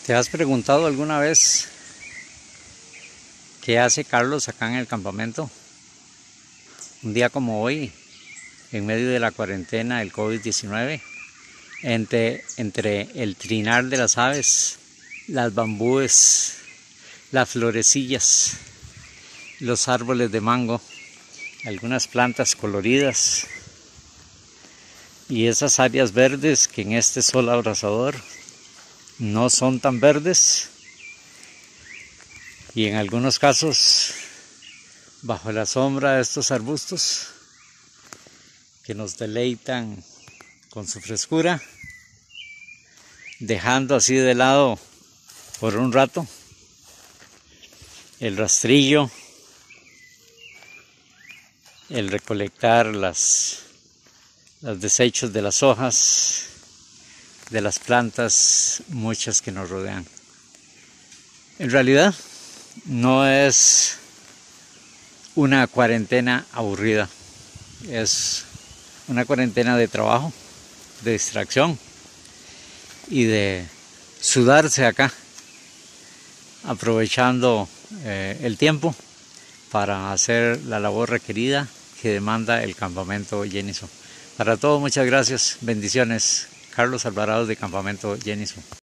¿Te has preguntado alguna vez qué hace Carlos acá en el campamento? Un día como hoy, en medio de la cuarentena del COVID-19, entre el trinar de las aves, las bambúes, las florecillas, los árboles de mango, algunas plantas coloridas y esas áreas verdes que en este sol abrasador no son tan verdes, y en algunos casos bajo la sombra de estos arbustos que nos deleitan con su frescura, dejando así de lado por un rato el rastrillo, el recolectar los desechos de las hojas de las plantas, muchas que nos rodean. En realidad no es una cuarentena aburrida, es una cuarentena de trabajo, de distracción y de sudarse acá, aprovechando el tiempo para hacer la labor requerida que demanda el campamento Jenison. Para todo, muchas gracias, bendiciones. Carlos Alvarado de Campamento Jenison.